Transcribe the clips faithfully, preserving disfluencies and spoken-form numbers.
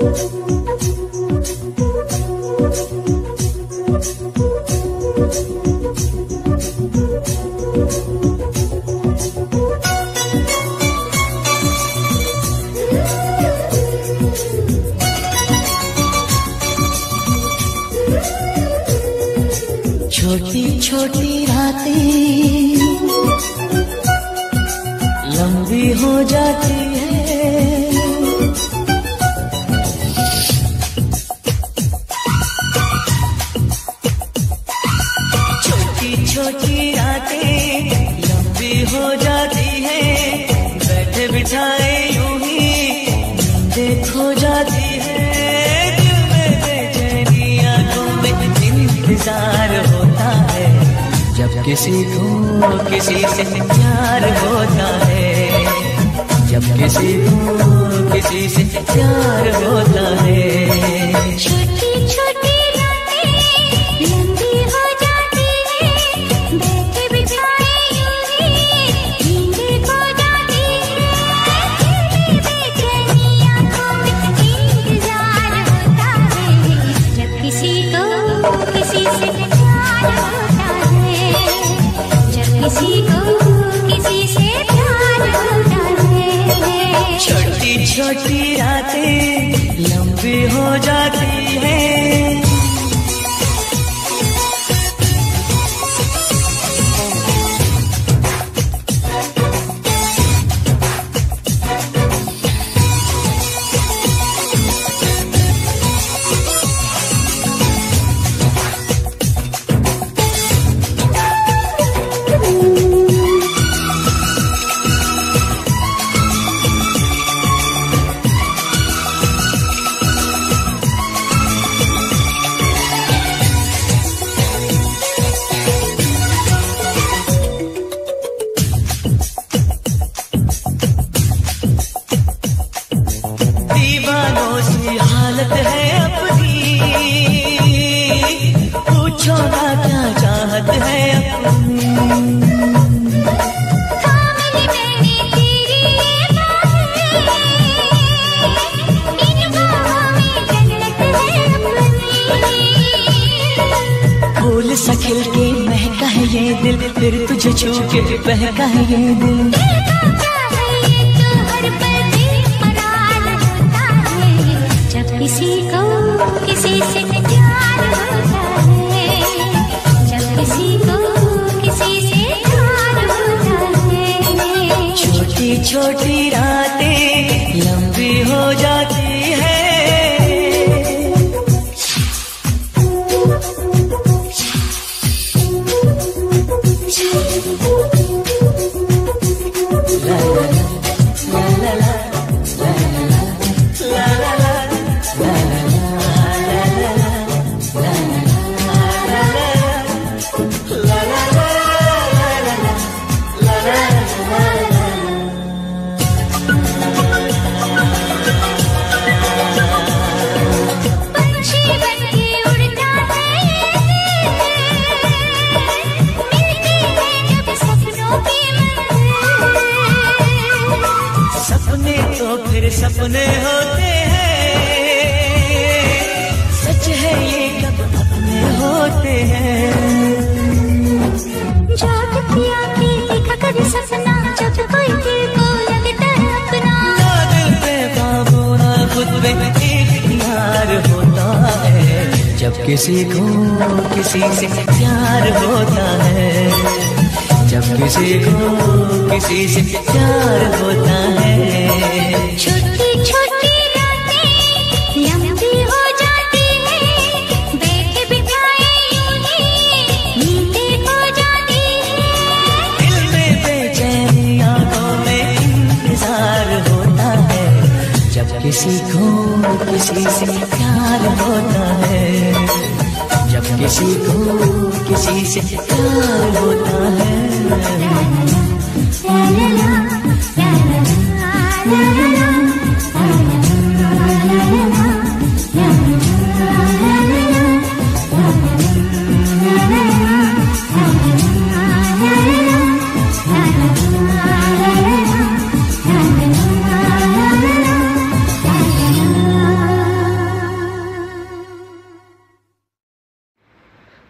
छोटी छोटी रातें लंबी हो जाती है, छोटी छोटी रातें लंबी हो जाती है, बैठे बिठाए यूं ही नींदें खो जाती है, दिल में बेचैनी आंखों में इंतजार होता है, जब किसी को किसी से प्यार होता है, जब किसी को किसी से प्यार होता है। छोटी छोटी रातें लंबी हो जाती है, बैठे बिठाए यूं ही नींदें खो जाती है, बेचैनी आंखों में इंतजार होता है, जब किसी को किसी से प्यार होता है, जब किसी को किसी से प्यार होता है। छोटी छोटी रातें लंबी हो जाती है। दीवानों सी हालत है अपनी, पूछो ना क्या चाहत है अपनी। थामली मैंने तेरी ये बाहें, इन बाहों में जन्नत है अपनी। फूल सा खिल के महका है ये दिल, फिर तुझे छू के बहका है ये दिल। किसी को किसी से प्यार होता है, जब किसी को किसी से प्यार होता है। छोटी छोटी रातें लंबी हो जाती है। ला ला ला ला ला ला ला सपने होते हैं, सच है ये कब अपने होते हैं। जागती आंखें देखा कर सपना, जब कोई दिल को लगता है अपना, ना दिल पे काबू ना खुद पे इख्तियार होता है, जब किसी को किसी से प्यार होता है, जब किसी को किसी से प्यार होता है। छोटी छोटी रातें लंबी हो जाती है, बैठे बिठाए यूं ही नींदें खो जाती है, दिल में बेचैनी आंखों में इंतजार होता है, जब किसी को किसी से प्यार होता है, जब किसी को किसी से प्यार होता है। ला ला ला ला ला ला ला।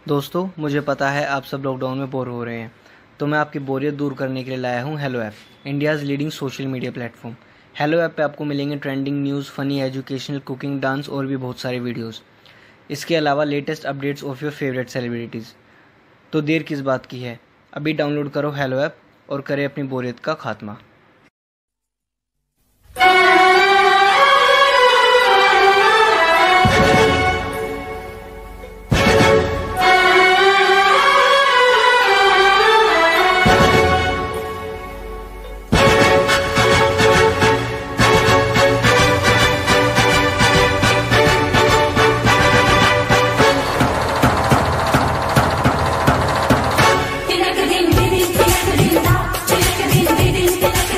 दोस्तों, मुझे पता है आप सब लॉकडाउन में बोर हो रहे हैं, तो मैं आपकी बोरियत दूर करने के लिए लाया हूँ hello app, India's leading social media platform. Hello app पे आपको मिलेंगे trending news, funny, educational, cooking, dance और भी बहुत सारे वीडियोस। इसके अलावा latest updates of your favourite celebrities. तो देर किस बात की है, अभी डाउनलोड करो हेलो ऐप और करें अपनी बोरियत का खात्मा। Din din din din din din din din din din din din din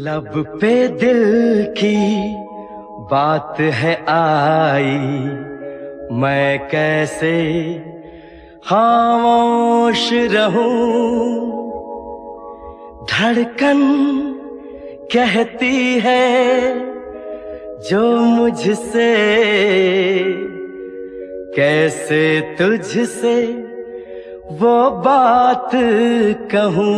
लब पे दिल की बात है आई, मैं कैसे खामोश रहूं। धड़कन कहती है जो मुझसे, कैसे तुझसे वो बात कहूं।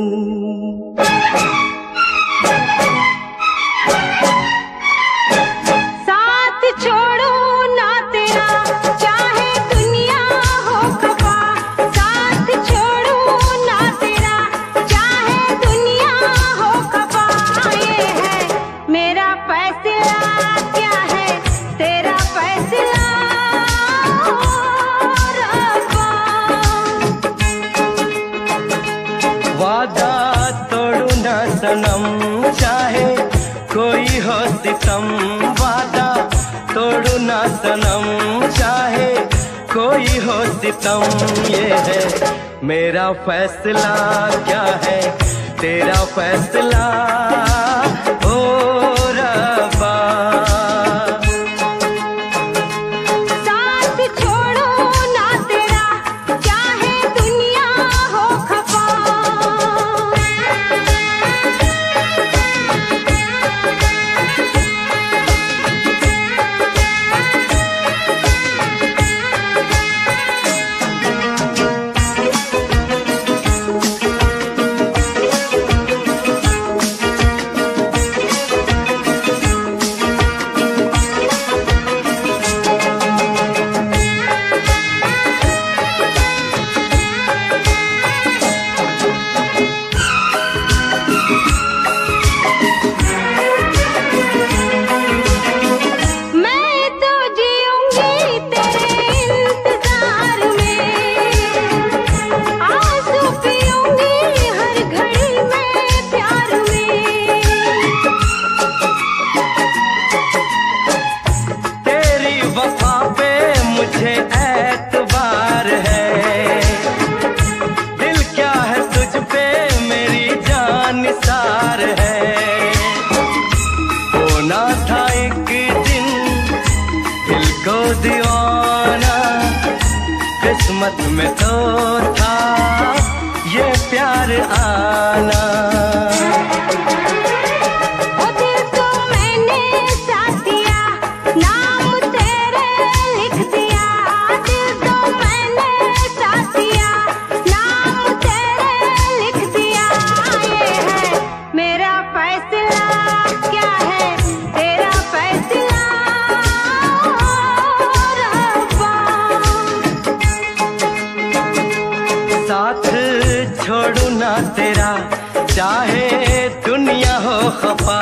साथ छोड़ो ना तेरा चाहे दुनिया हो खफा, साथ छोड़ो ना तेरा चाहे दुनिया हो खफा। ये है मेरा फैसला, क्या है तेरा फैसला रब्बा। वादा तोड़ू ना सनम चाहे कोई हो सितम, वादा तोड़ू ना सनम चाहे कोई हो सितम। ये है मेरा फैसला, क्या है तेरा फैसला ओ रब्बा। साथ छोड़ो ना तेरा चाहे दुनिया हो खफा। मैं तो जीऊंगी तेरे इंतजार में, आंसू पीऊंगी हर घड़ी में प्यार में। तेरी वफा पे मुझे एतबार है, दिल क्या है तुझ पे मेरी जान निसार है। होना था एक दिन दिल को दीवाना, किस्मत में तो था ये प्यार आना। ओ दिल को मैंने साथ दिया, नाम तेरे लिख दिया। दिल को मैंने साथ दिया, नाम तेरे लिख दिया। ये है मेरा फैसला, क्या है तेरा फैसला रब्बा। साथ छोड़ू ना तेरा चाहे दुनिया हो खफा।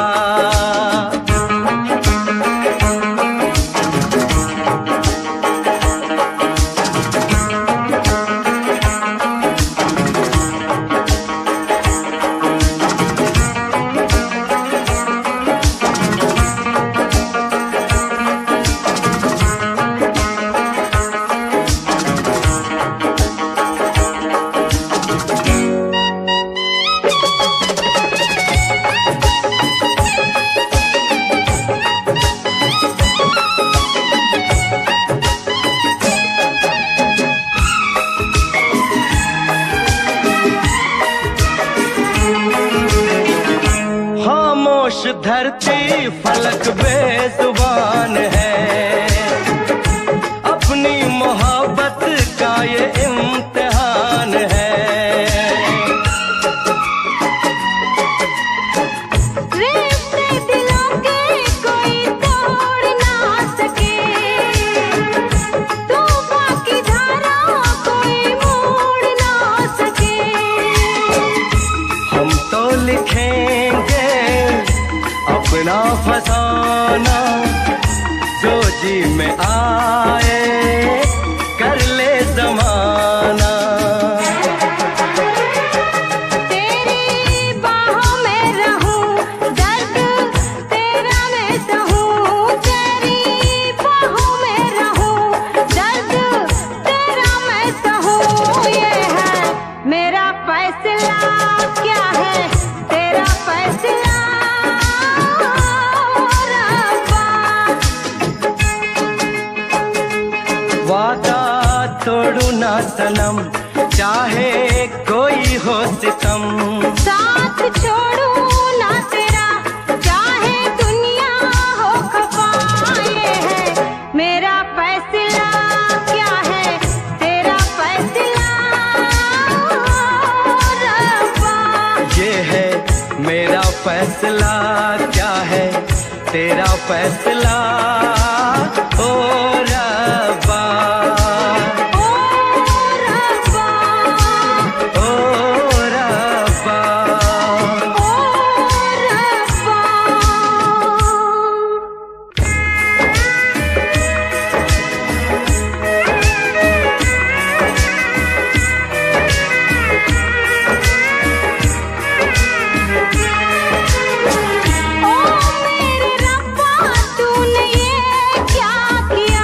खामोश धरती फलक बेजुबान है, अपनी मोहब्बत का ये इम्तिहान है। रिश्ते दिलों के कोई तोड़ ना सके, तूफान की धारा कोई मोड़ ना सके। हम तो लिखेंगे अपना फसाना, हो सितम। साथ छोड़ू ना तेरा चाहे दुनिया हो खफा, ये है मेरा फैसला, क्या है तेरा फैसला रब्बा। ये है मेरा फैसला, क्या है तेरा फैसला ओ रब्बा। ओ रब्बा, ओ रब्बा, ओ रब्बा। ओ मेरे रब्बा तूने ये क्या किया,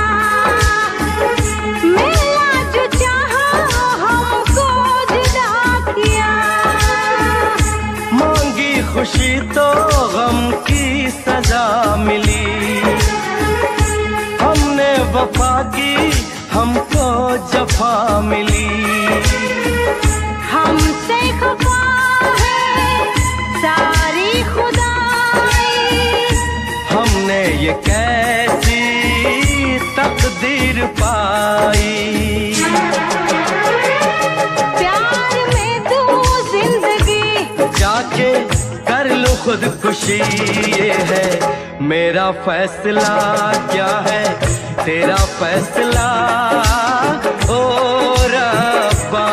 मिला जो चाहा हमको जुदा किया। मांगी खुशी तो गम की सजा मिली, हमने वफा की हमको जफा मिली। हमसे खफा है सारी खुदाई, हमने ये कैसी तकदीर पाई। प्यार में तू जिंदगी जाके कर लो खुदकुशी, ये है मेरा फैसला, क्या है तेरा फैसला ओ रब्बा।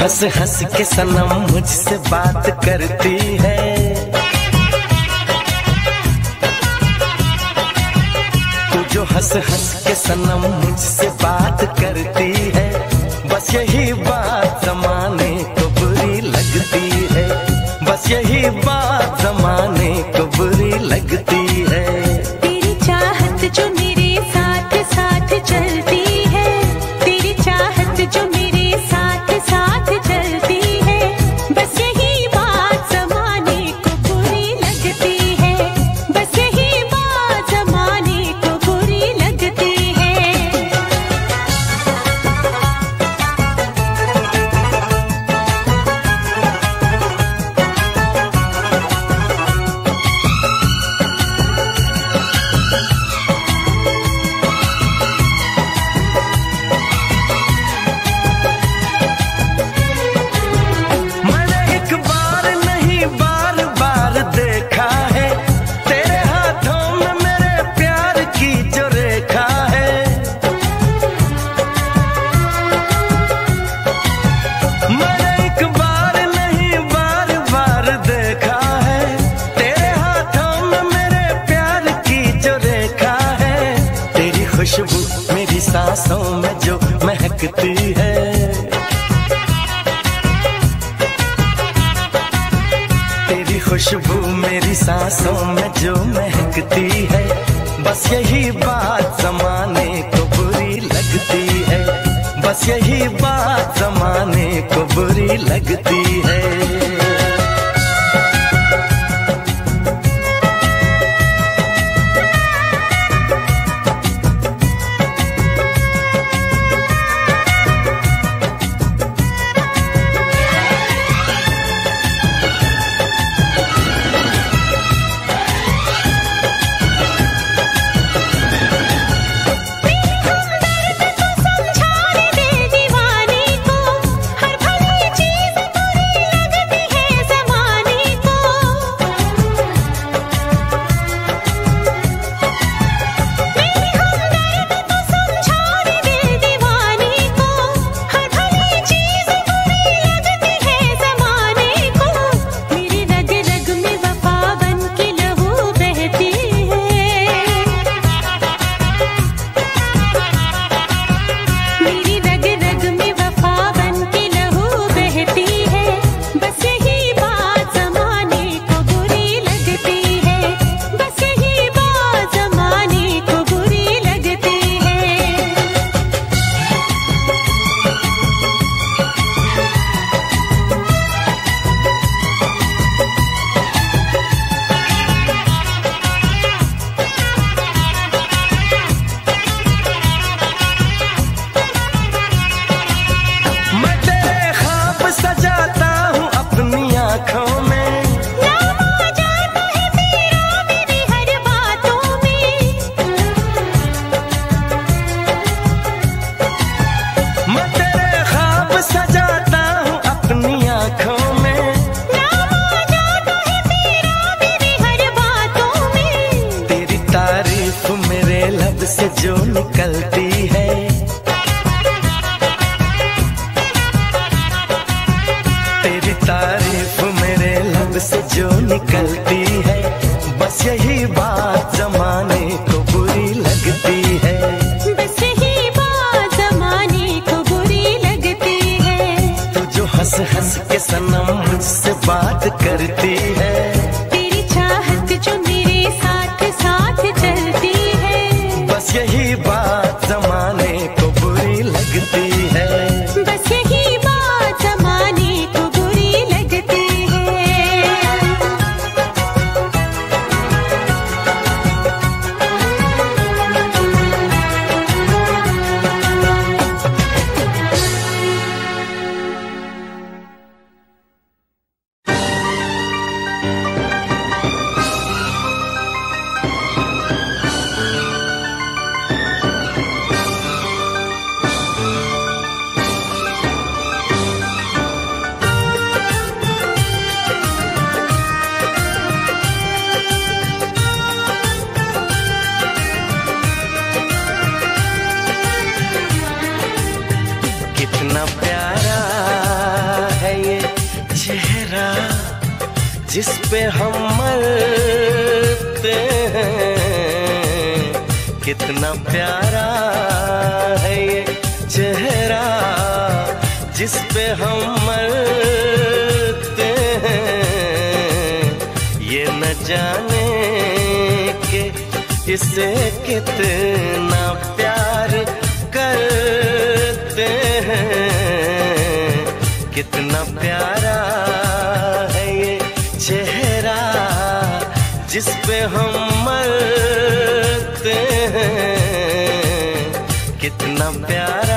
हंस हंस के सनम मुझसे बात करती है, तू जो हंस हंस के सनम मुझसे बात करती है, बस यही बात जमाने को बुरी लगती है, बस यही बात जमाने को बुरी लगती है। तेरी चाहत जो मेरे साथ साथ चलती है, तेरी चाहत जो मेरे साथ साथ चलती है, बस यही बात जमाने को बुरी लगती है, बस यही बात जमाने को बुरी लगती है। मैंने एक बार नहीं बार बार देखा है, तेरे हाथों में मेरे प्यार की जो रेखा है। मैंने एक बार नहीं बार बार देखा है, तेरे हाथों में मेरे प्यार की जो रेखा है। तेरी खुशबू मेरी सांसों में जो महकती है, तेरी खुशबू मेरी सांसों में जो महकती है, बस यही बात जमाने को बुरी लगती है, बस यही बात जमाने को बुरी लगती है। समझाने दे दीवाने को, हर भली चीज बुरी लगती है जमाने को। मेरी हमदर्द तो समझाने दे दीवाने को, हर भली चीज बुरी लगती है जमाने को। मेरी रग रग में वफा बन के लहू बहती है, मेरी रग रग में वफा बन के लहू बहती है, बस यही बात जमाने को बुरी लगती है, बस यही बात जमाने को बुरी लगती है। मैं तेरे ख्वाब सजाता हूँ अपनी आँखों में, नाम आ जाता है तेरा मेरी हर बातों में, मैं तेरे ख्वाब सजाता हूँ अपनी आँखों में। नाम आ जाता है तेरा मेरी हर बातों में। तेरी तारीफ मेरे लब से जो निकलती है, तेरी तारीफ मेरे लब से जो निकलती है, बस यही बात जमाने को बुरी लगती है, बस यही बात जमाने को बुरी लगती है। तू जो हंस हंस के सनम मुझसे बात करती है, तेरी चाहत जो मेरे साथ साथ चलती है, बस यही बात जमाने को बुरी लगती है। बस यही बात जमाने को बुरी लगती है। जिस पे हम मरते हैं। कितना प्यारा है ये चेहरा जिस पे हम मरते हैं। ये न जाने के इसे कितना प्यार करते हैं। कितना प्यारा है ये चेहरा जिस पे हम मरते हैं। कितना प्यारा।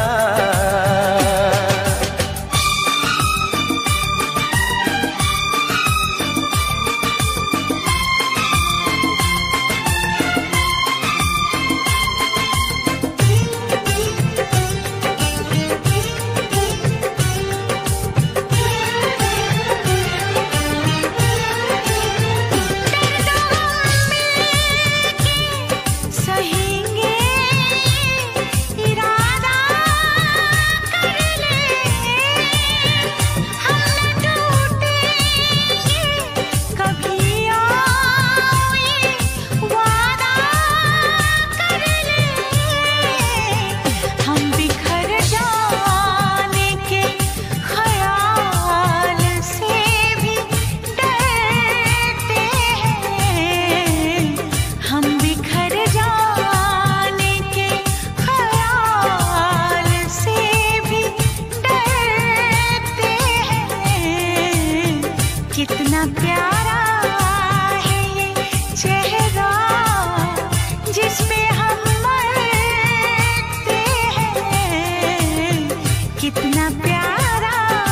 कितना प्यारा है ये चेहरा जिस पे हम मरते हैं। कितना प्यारा।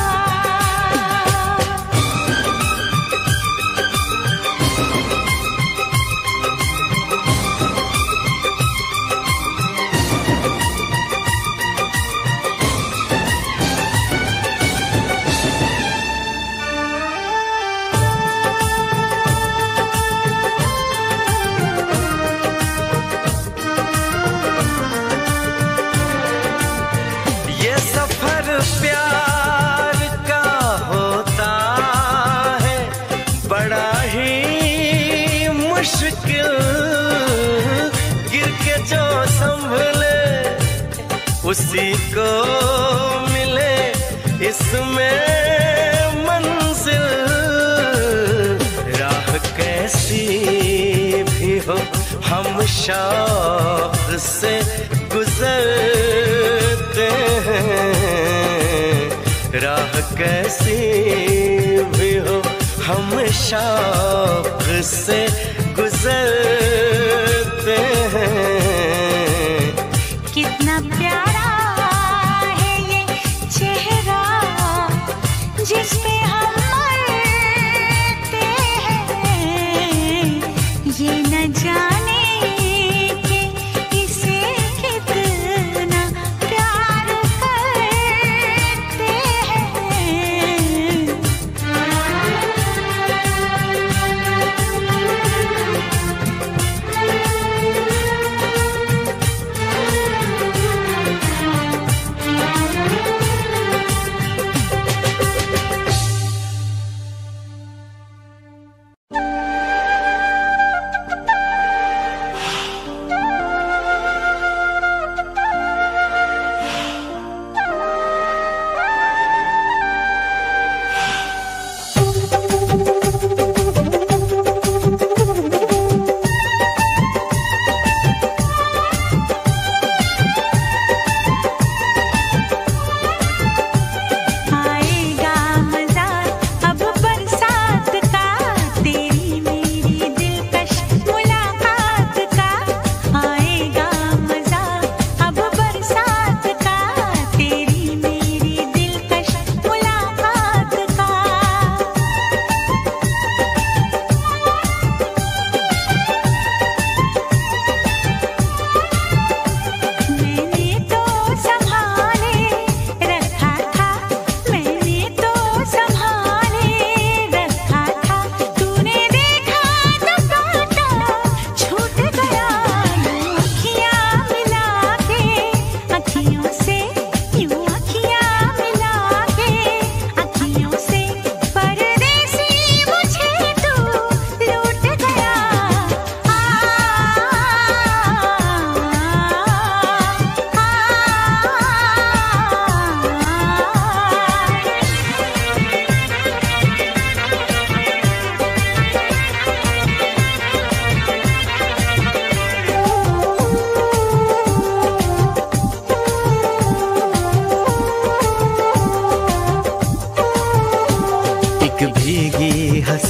प्यार का होता है बड़ा ही मुश्किल। गिर के जो संभले उसी को मिले इसमें मंजिल। राह कैसी भी हो हम शौक से गुजरते हैं। राह कैसी भी हो हम शौक से गुजरते हैं। कितना प्यारा है ये चेहरा जिस पे हम मरते हैं। ये न जाने कि इसे कितना प्यार करते हैं।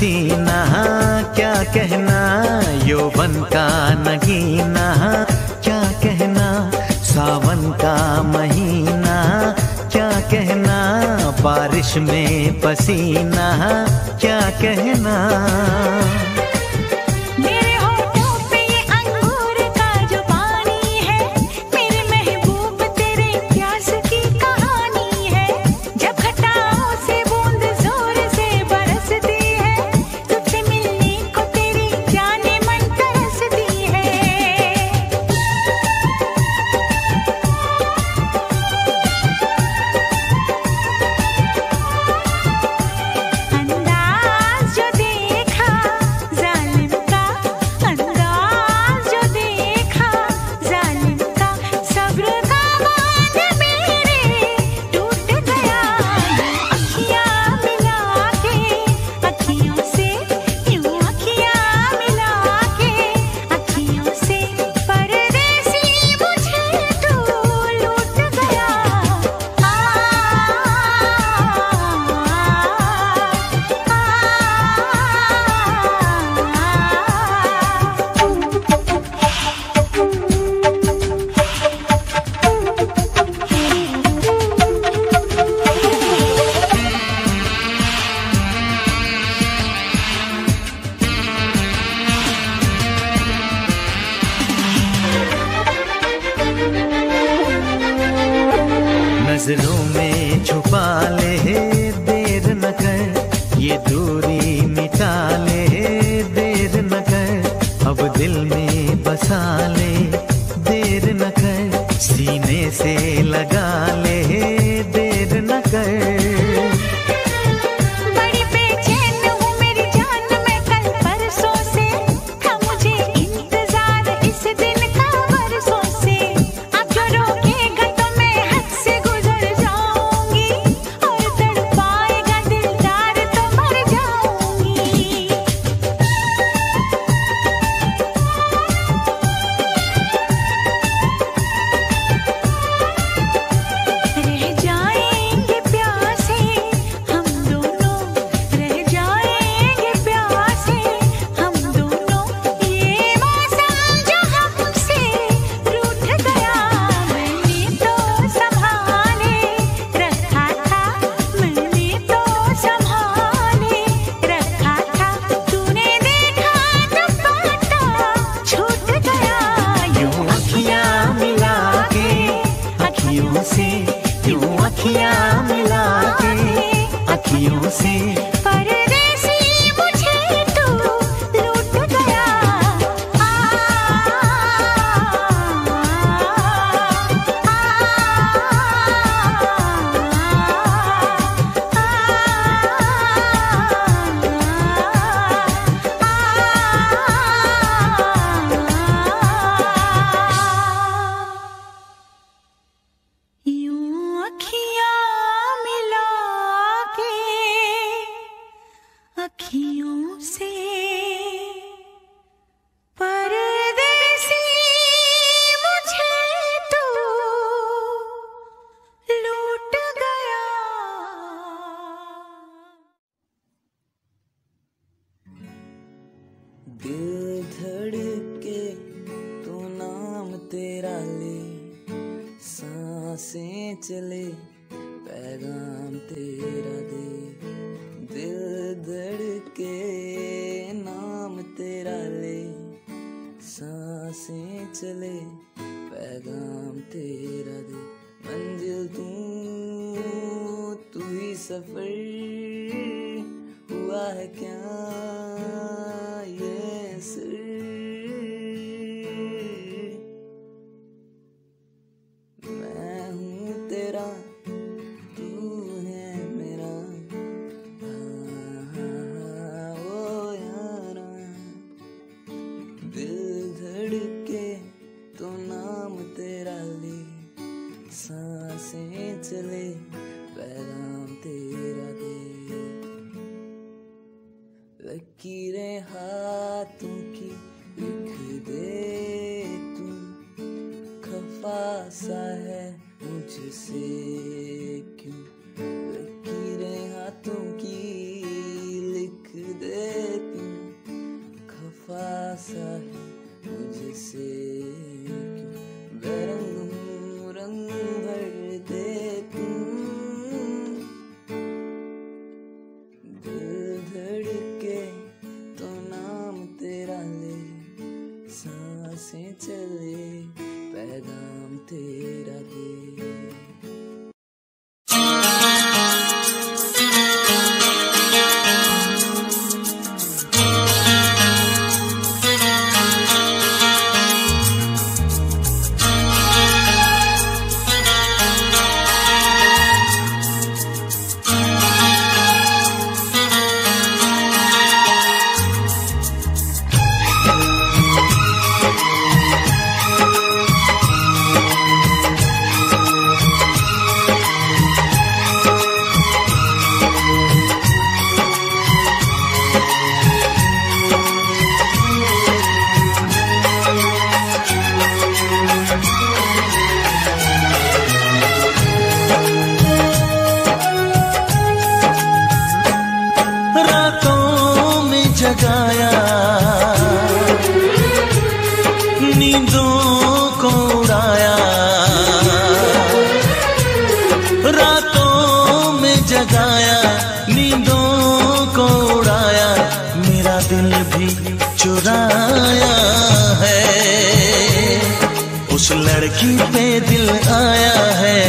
पसीना, क्या कहना यौवन का नगीना, क्या कहना सावन का महीना, क्या कहना बारिश में पसीना, क्या कहना। नजरों में छुपा ले देर न कर, ये दूरी मिटा ले देर न कर, अब दिल में बसा ले देर न कर, सीने से लगा ले देर न कर। अखियाँ मिला के अखियों से परदेसी मुझे तू लूट गया। आ, यूं अखियाँ मिला के अखियों से परदेसी मुझे तू लूट गया। दिल धड़के तो नाम तेरा ले, सांसें चले पैगाम तेरा दे। दिल धड़के नाम तेरा ले, सांसें चले पैगाम तेरा दे। मंजिल तू तू ही सफर हुआ है क्या ये सिर। मैं हूँ तेरा तू है मेरा, हाँ हाँ ओ यारा। दिल धड़के तो नाम तेरा ले, सांसें चले पैगाम तेरा दे। लकीरें हाथों की लिख दे तू, खफा सा है मुझसे क्यों। लकीरें हाथों की लिख दे सा है मुझसे क्यों बेरंग हूँ, रंग भर दे तुम। दिल धड़के तो नाम तेरा ले, सांसें चले पैगाम तेरा दे। जगाया नींदों को उड़ाया, रातों में जगाया नींदों को उड़ाया, मेरा दिल भी चुराया है। उस लड़की पे दिल आया है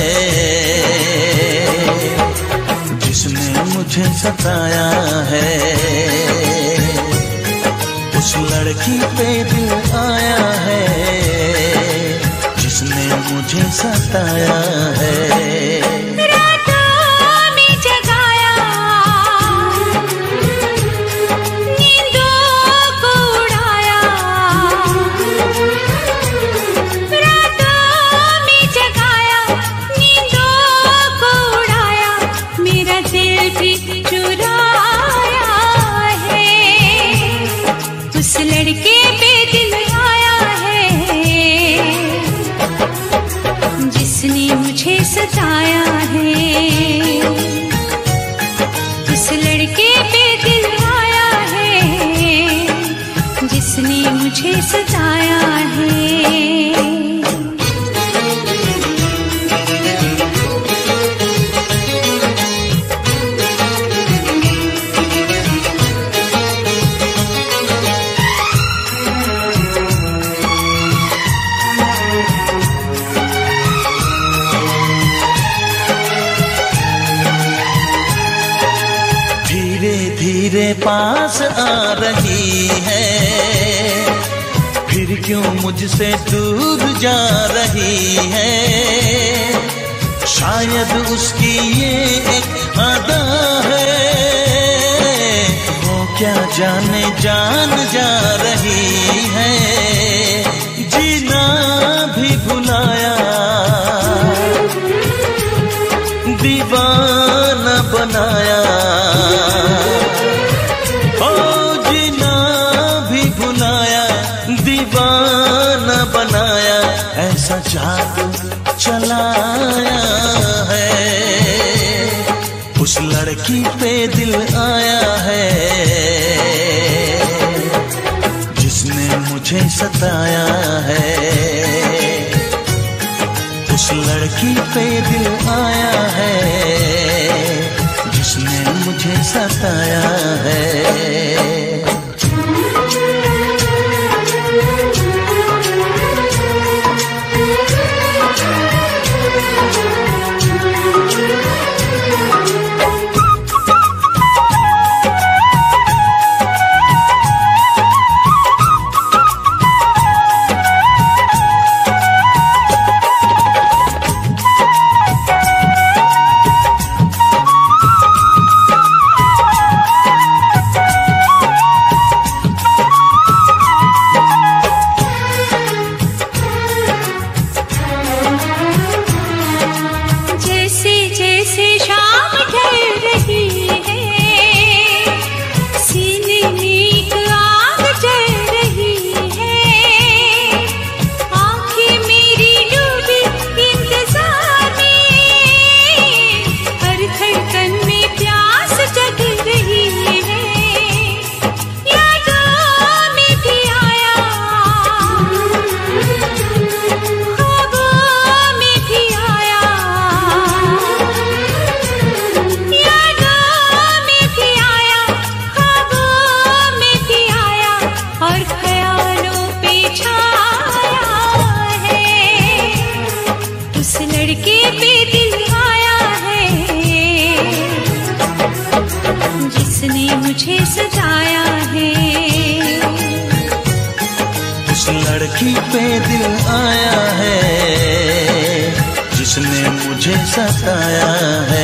जिसने मुझे सताया है। उस लड़की पे दिल आया है जिसने मुझे सताया है। लड़के पे दिल आया है जिसने मुझे सताया है। उस लड़के पे दिल आया है जिसने मुझे सताया है। धीरे पास आ रही है, फिर क्यों मुझसे दूर जा रही है। शायद उसकी ये एक अदा है, वो क्या जाने जान जा रही है। जीना भी भुलाया, दीवाना बनाया, दीवाना बनाया, ऐसा जादू चलाया है। उस लड़की पे दिल आया है जिसने मुझे सताया है। उस लड़की पे दिल आया है जिसने मुझे सताया है। लड़की पे दिल आया है जिसने मुझे सताया है।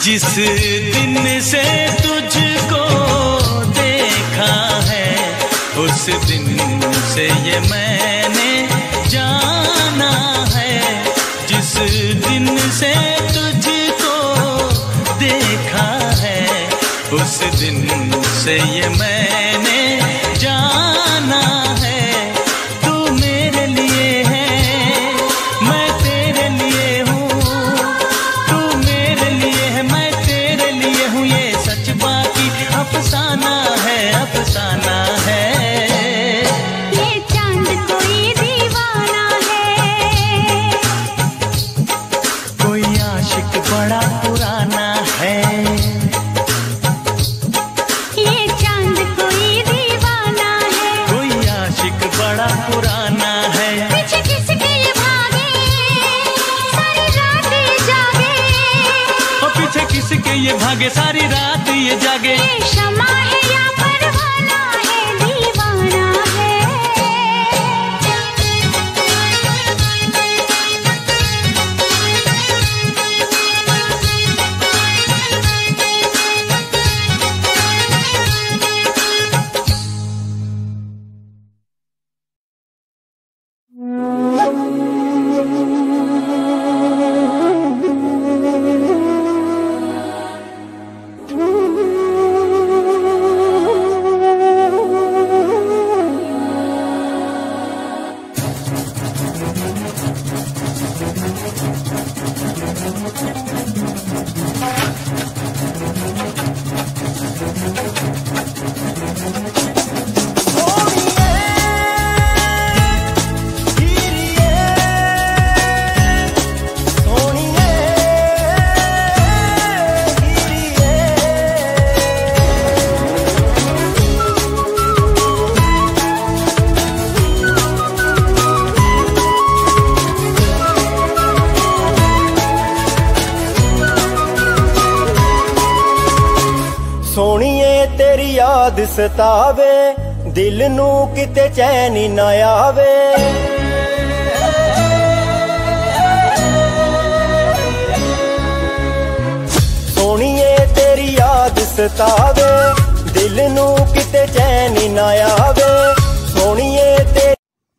जिस दिन से तुझको देखा है उस दिन से ये मैंने जाना है। जिस दिन से तुझको देखा है उस दिन से ये मैंने जाना है। तू मेरे लिए है मैं तेरे लिए हूँ, तू मेरे लिए है मैं तेरे लिए हूँ। ये सच बाकी अफसाना है, अफसाना है। ये चांद कोई दीवाना है, कोई आशिक बड़ा पुराना है। ये चांद कोई दीवाना है, कोई आशिक बड़ा पुराना है। पीछे किसके ये भागे सारी रात ये जागे, और पीछे किसके ये भागे सारी रात ये जागे। ये शमा है या परवाना है, दीवाना है। सोहणीए तेरी याद सतावे दिल नू किते चैन ना आवे। सोहणीए तेरी याद सतावे दिल नू किते चैन ना आवे। सोहणीए तेरी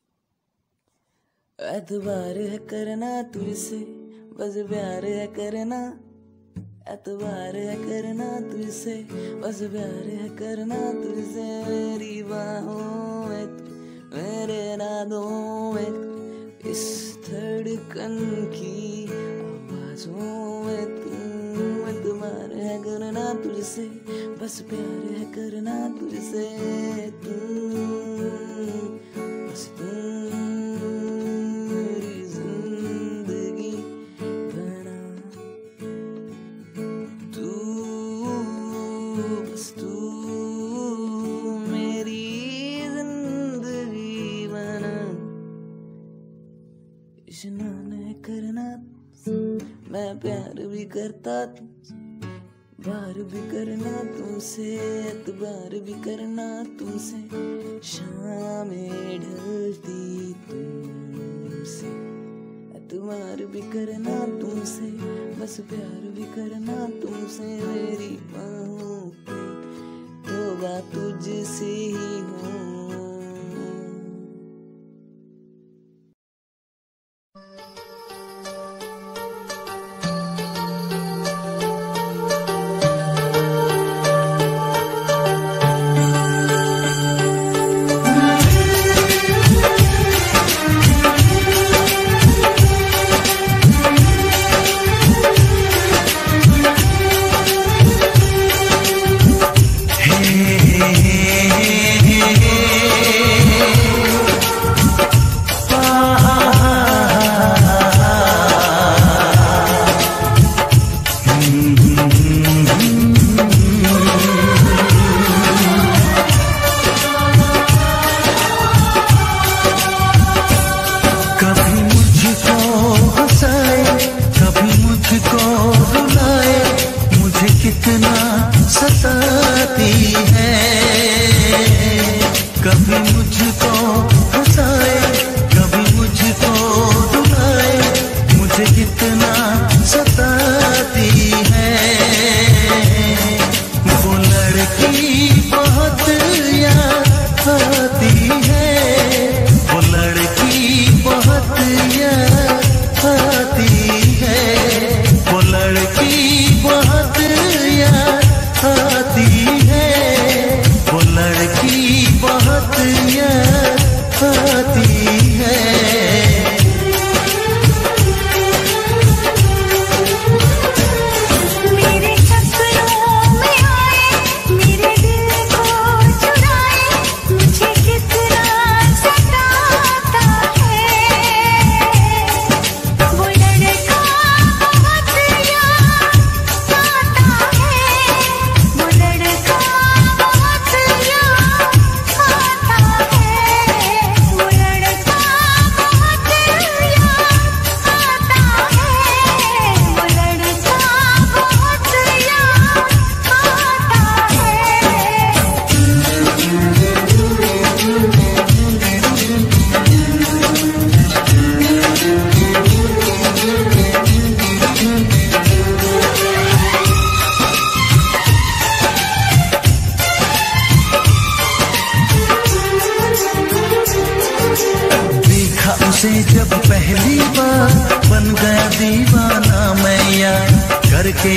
एतबार है करना तुझसे बस प्यार है करना, एतबार है करना तुझसे बस प्यार है करना तुझसे। मेरी बाहों में तू मेरे नादों में तू, इस धड़कन की आवाजों में तू। एतबार है करना तुझसे बस प्यार है करना तुझसे। तू बस तू मेरी जिंदगी बना, तू बस तू मेरी जिंदगी बना। इश्नान है करना मैं प्यार भी करता तुमसे, बार भी करना तुमसे, एतबार भी करना तुमसे। शामें ढलती तुमसे, एतबार भी करना तुमसे बस प्यार भी करना तुमसे। मेरी बाहों पे तोबा तुझसे ही हूँ। कितना सताती है।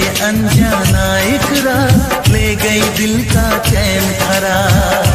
ये अनजाना इकरार ले गई दिल का चैन करार।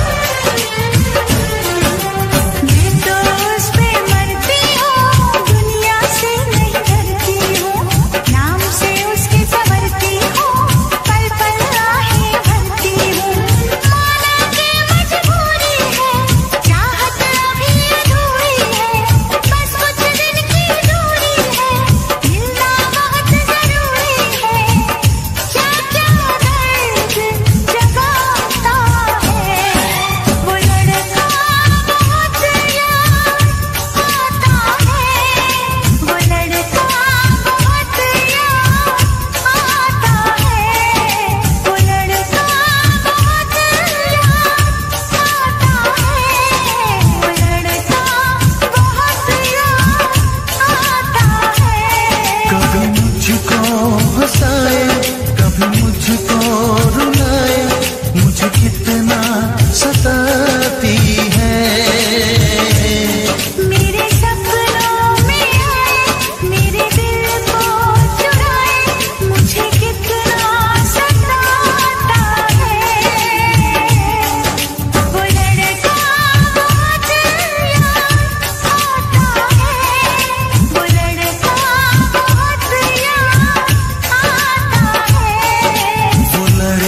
मैं तो उस पे मरती हूँ, दुनिया से नहीं डरती हूँ, नाम से उसके संवरती हूँ, पल पल आहें भरती हूँ। माना कि मजबूरी है, चाहत अभी अधूरी है, बस कुछ दिन की दूरी है, मिलना बहुत जरूरी है। क्या क्या दर्द जगाता है वो लड़का, बहुत याद आता है वो लड़का, बहुत याद आता है वो लड़का, बहुत याद आता है वो लड़का, बहुत याद आता है। कभी मुझको हंसाए कभी मुझको रुलाए, मुझे कितना सताती है। मेरे सपनों में आए, मेरे दिल को चुराए, मुझे कितना सताता है वो लड़का, बहुत याद आता है वो लड़का, बहुत याद आता है। वो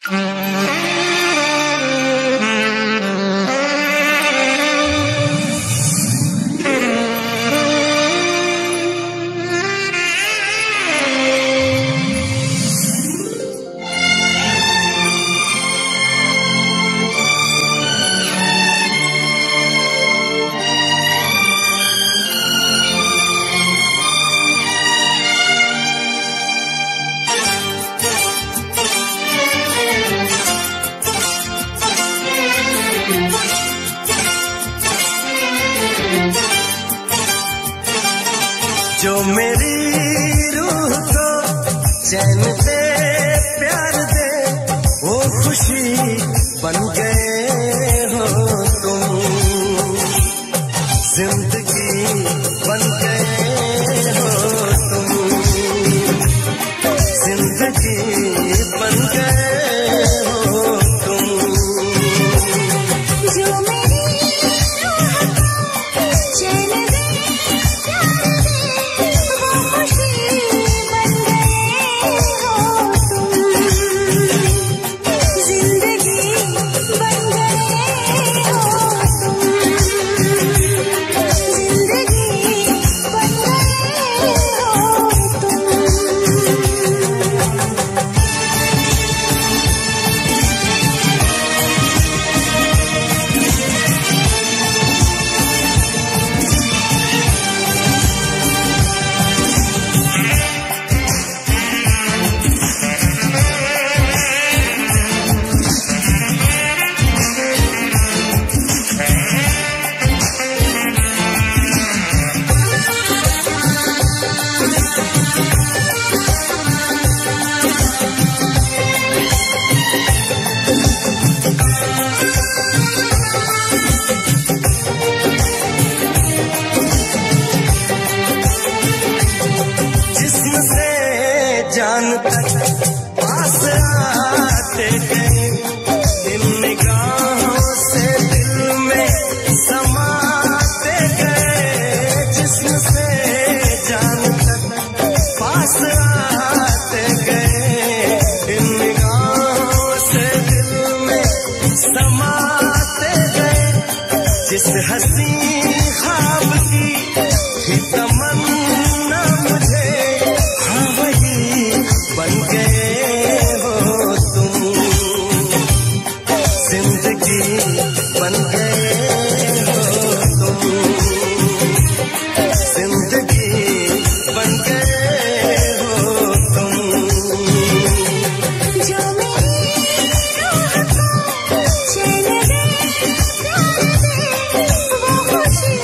जो मेरी रूह को चैन दे प्यार दे वो खुशी बन गए हो तुम, जिंदगी बन गए हो तुम, जिंदगी बन गए हो तुम। जो मेरी रूह को चैन दे प्यार दे वो खुशी बन गए हो तुम, जिंदगी बन गए हो तुम, जिंदगी बन गए हो तुम। जिस्म से जान तक पास आते गए, इन निगाहों से दिल में समाते गए। जिस्म से जान तक पास आते गए, इन निगाहों से दिल में समाते गए। जिस हंसी ख्वाब की थी तमन्ना मुझे, हाँ वही बन गए हो तुम, जिंदगी बन गए हो तुम, जिंदगी बन गए हो तुम। जो मेरी रूह को चैन दे प्यार दे वो खुशी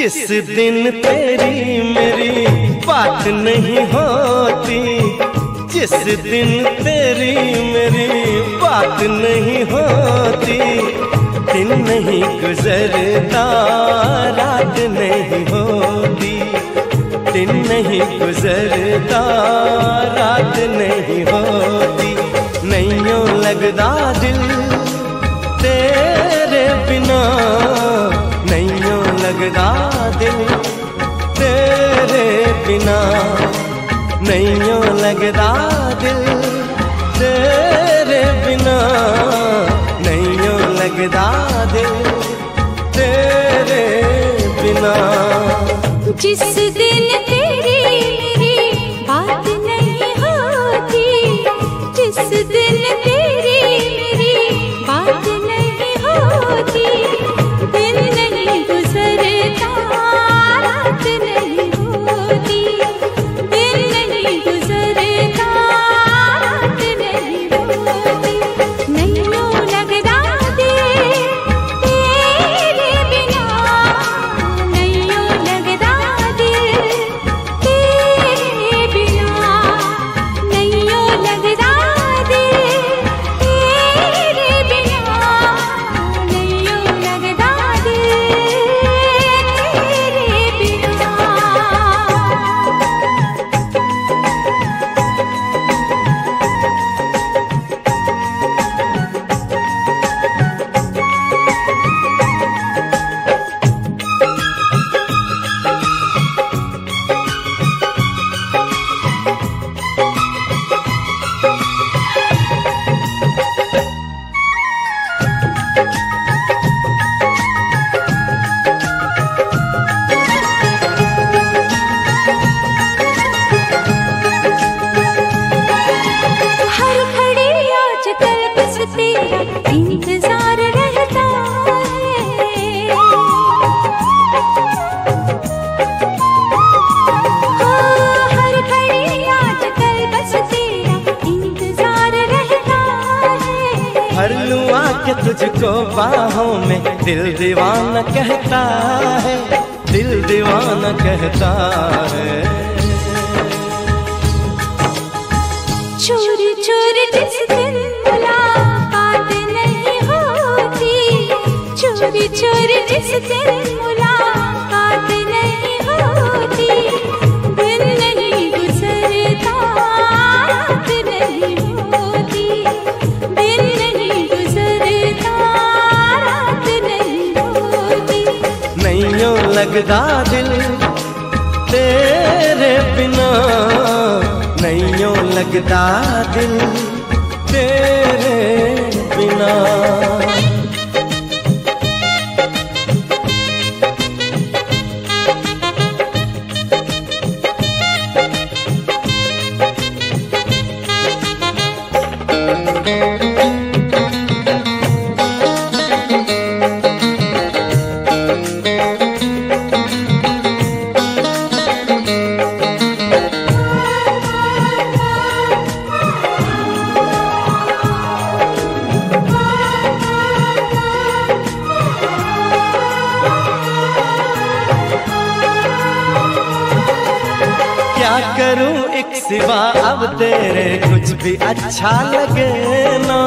जिस दिन तेरी मेरी बात नहीं होती, जिस दिन तेरी मेरी बात नहीं होती, दिन नहीं गुजरता रात नहीं होती, दिन नहीं गुजरता रात नहीं होती। नहीं यूं लगदा दिल तेरे बिना, नहीं यूं लगदा दिल तेरे बिना, नहीं यूं लगदा दिल तेरे बिना, नहीं यूं लगदा दिल तेरे बिना। जिस दिन तेरी मेरी बात नहीं होती, जिस दिन तेरी मेरी बात नहीं होती, दिन नहीं गुजरता रात नहीं होती, दिन नहीं गुजरता रात नहीं होती। नहीं यूं लगदा दिल तेरे बिना, नहीं यूं लगदा दिल तेरे बिना, नहीं यूं लगदा दिल तेरे बिना, नहीं यूं लगदा दिल तेरे बिना। हर घड़ी आजकल बस तेरा इंतजार रहता है, हाँ, हर घड़ी आजकल बस तेरा इंतजार रहता है। भर लूं आके तुझको बाहों में, दिल दीवाना कहता है, दिल दीवाना कहता है। चोरी चोरी जिस दिन मुलाकात नहीं होती, चोरी चोरी जिस दिन मुलाकात नहीं होती, दिन नहीं गुजरता रात नहीं होती, दिन नहीं गुजरता रात नहीं होती। नहीं यूं लगदा दिल तेरे बिना, नहीं यूं लगदा दिल तेरे बिना। क्या करूं एक सिवा अब तेरे कुछ भी अच्छा लगे ना,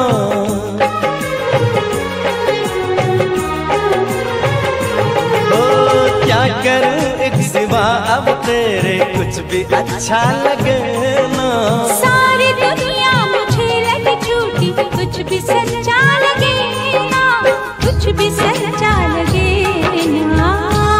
ओ क्या करूं एक सिवा अब तेरे कुछ भी अच्छा लगे ना। सारी दुनिया मुझे लगे झूठी, कुछ भी सच्चा लगे ना, कुछ भी सच्चा लगे ना।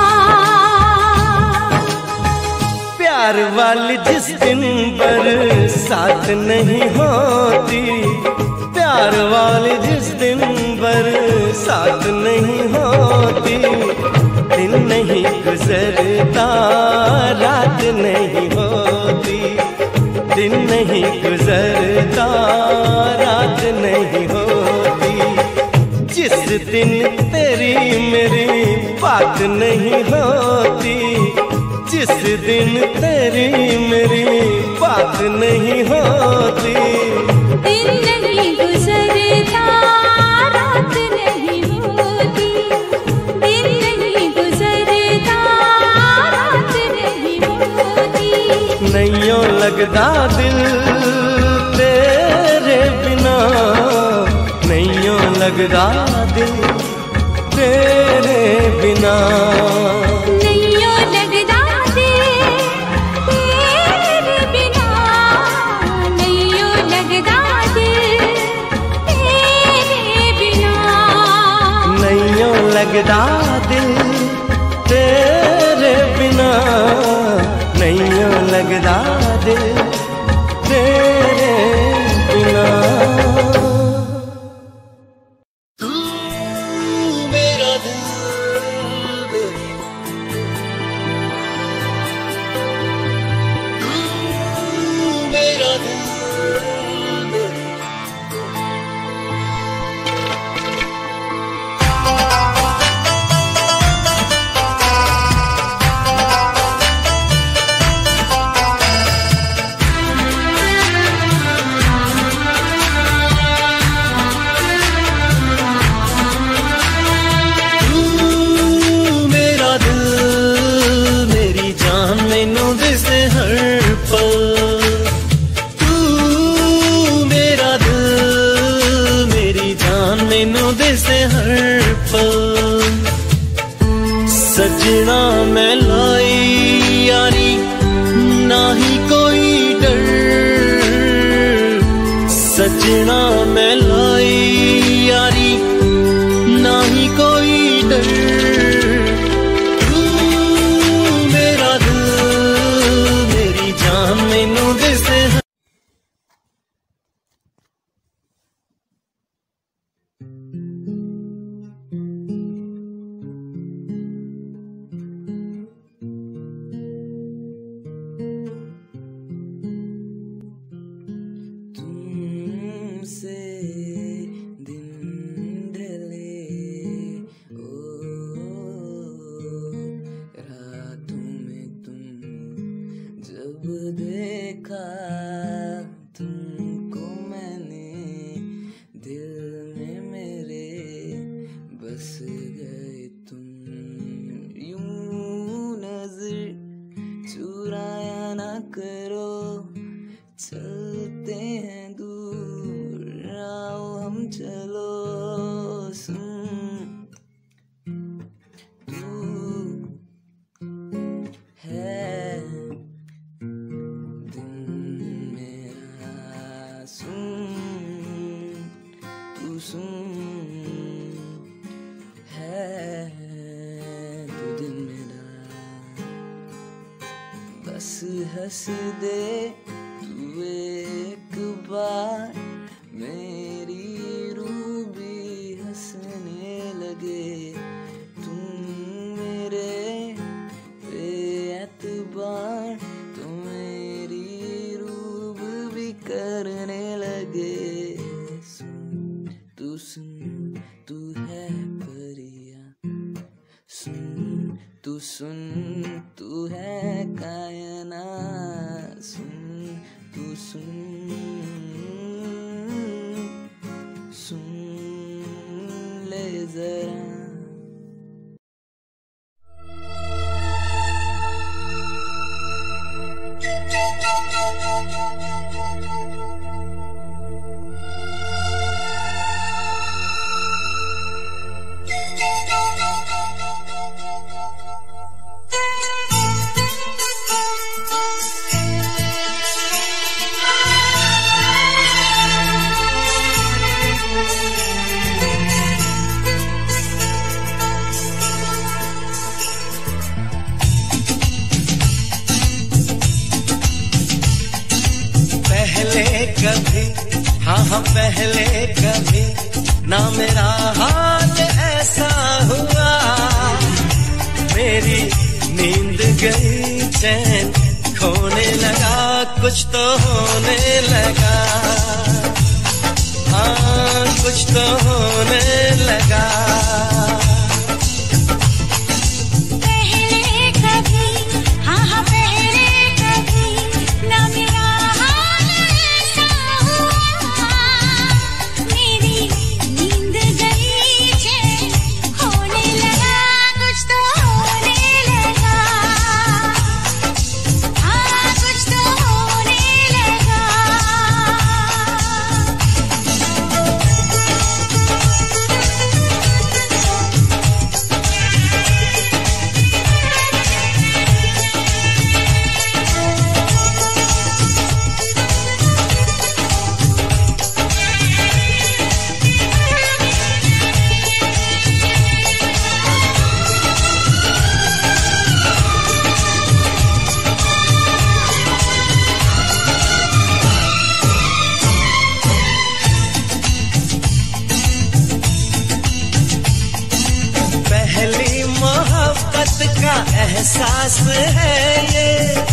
प्यार वाली जिस दिन बरसात नहीं होती, प्यार वाली जिस दिन बरसात नहीं होती, दिन नहीं गुजरता रात नहीं होती, दिन नहीं गुजरता रात नहीं होती। जिस दिन तेरी मेरी बात नहीं होती, जिस दिन तेरी मेरी बात नहीं होती, दिन नहीं गुजरता रात नहीं होती, दिन नहीं गुजरता लगदा दिल तेरे बिना, नहीं यूं लगदा दिल तेरे बिना, नहीं यूं लगदा दिल तेरे बिना, नहीं यूं लगदा दिल तेरे बिना, नहीं यूं लगदा दिल तेरे बिना, नहीं यूं लगदा दिल तेरे बिना। तू मेरा दिल, तू मेरा दिल, सजना मैं लाई यारी ना ही कोई डर, सजना मैं लाई यारी ना ही कोई डर, तू मेरा दिल मेरी जान मैनू दिसे। देखा तुमको मैंने दिल में मेरे बस गए तुम, यूं नजर चुराया ना करो, चलते हैं दूर आओ हम चलो, सुन तू है सुन है तू दिल मेरा, बस हंस दे तू एक बार, मेरी रूह भी हंसने लगे, तुम मेरे पे एतबार, तो मेरी रूह भी करने लगे। तू सुन तू है परिया, सुन तू सुन तू है कायनात, सुन तू सुन सुन ले जरा। कभी हाँ हाँ पहले कभी ना मेरा हाल ऐसा हुआ, मेरी नींद गई चैन खोने लगा, कुछ तो होने लगा, हाँ कुछ तो होने लगा। पहले कभी हाँ हाँ पहले कभी ना मेरा होने एहसास है ये,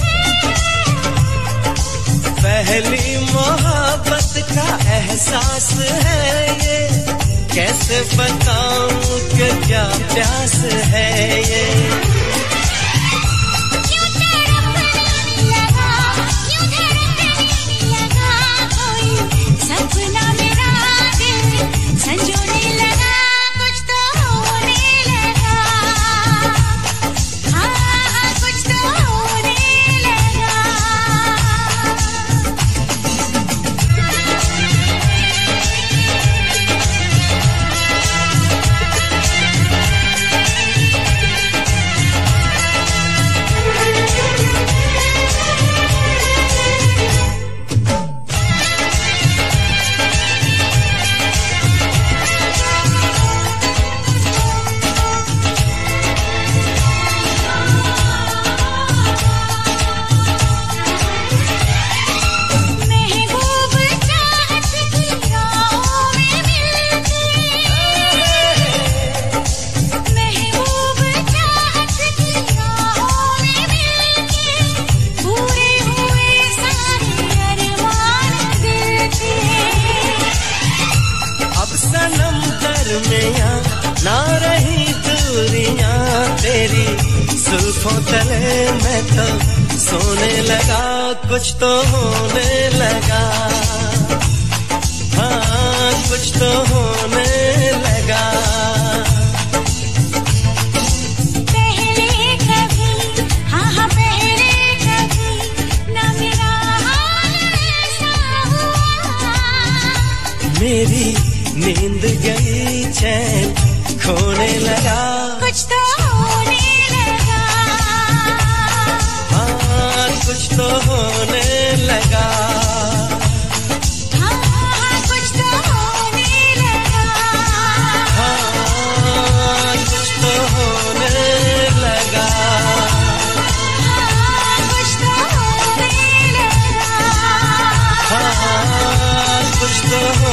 पहली मोहब्बत का एहसास है ये, कैसे बताऊं कि क्या प्यास है ये। सपना मेरा दिल संजोने लगा, कुछ तो होने लगा, हाँ कुछ तो होने लगा। ना रही दूरियां तेरी जुल्फों तले मैं तो सोने लगा, कुछ तो होने लगा, हाँ कुछ तो होने लगा। पहले कभी, हाँ हाँ पहले कभी ना मेरा हाल ऐसा हुआ, मेरी नींद गई चैन खोने लगा, कुछ तो होने लगा, हाँ कुछ तो होने लगा, हाँ हाँ कुछ तो होने लगा, हाँ कुछ तो होने लगा, हाँ कुछ तो होने लगा, हाँ कुछ तो